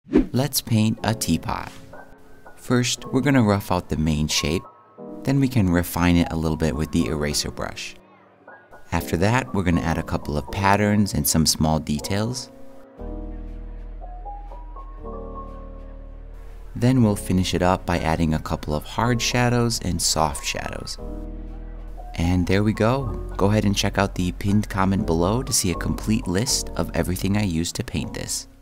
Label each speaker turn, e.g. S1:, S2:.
S1: Let's paint a teapot. First, we're going to rough out the main shape, then we can refine it a little bit with the eraser brush. After that, we're going to add a couple of patterns and some small details. Then we'll finish it up by adding a couple of hard shadows and soft shadows. And there we go. Go ahead and check out the pinned comment below to see a complete list of everything I used to paint this.